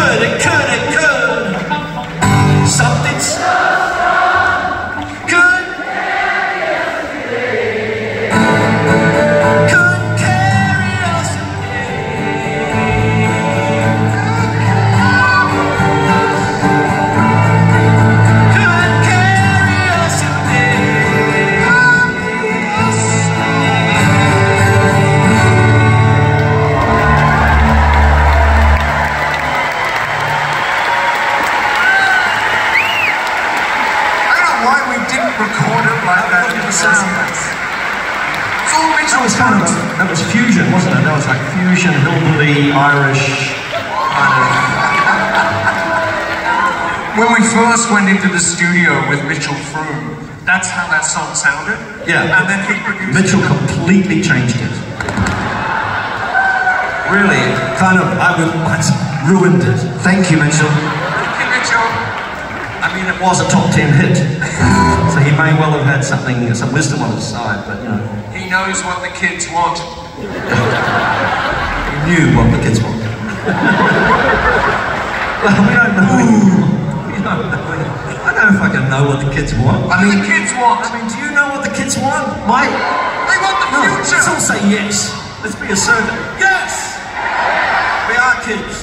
Something so good. Could carry us record it like that in the sound. It's all Mitchell was kind of that was fusion, wasn't it? That was like fusion, hillbilly, Irish, kind of. When we first went into the studio with Mitchell Froome, that's how that song sounded. Yeah. And then he produced Mitchell completely changed it. Really, kind of, I ruined it. Thank you, Mitchell. Thank you, Mitchell. I mean, it was a top 10 hit. So he may well have had something, some wisdom on his side, but you know. He knows what the kids want. He knew what the kids wanted. Well, we don't know. We don't know. I don't fucking know what the kids want. What do the kids want? I mean, do you know what the kids want? They want the future. Let's all say yes. Let's be assertive. Yes! We are kids.